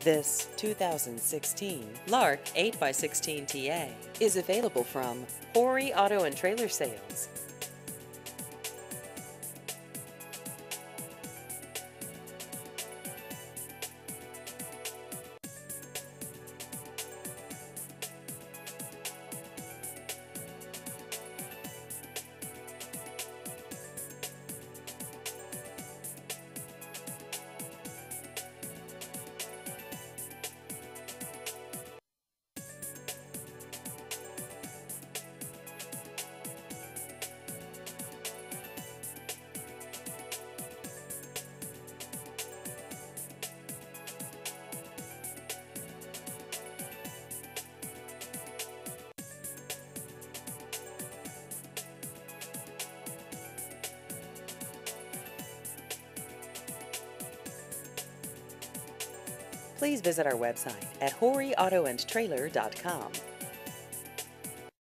This 2016 Lark 8x16 TA is available from Horry Auto and Trailer Sales. Please visit our website at horryautoandtrailer.com.